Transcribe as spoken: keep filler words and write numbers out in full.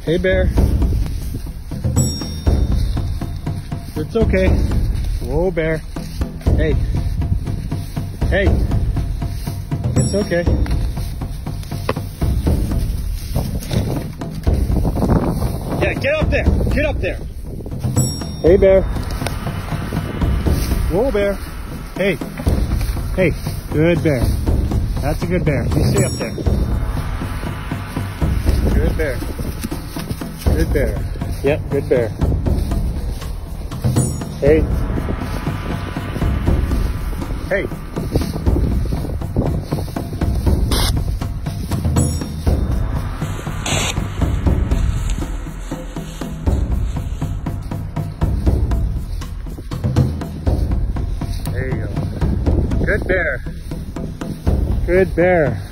Hey, bear. It's okay. Whoa, bear. Hey. Hey. It's okay. Yeah, get up there. Get up there. Hey, bear. Whoa, bear. Hey. Hey. Good bear. That's a good bear. You stay up there. Good bear. Good bear. Yep, good bear. Hey. Hey. There you go. Good bear. Good bear.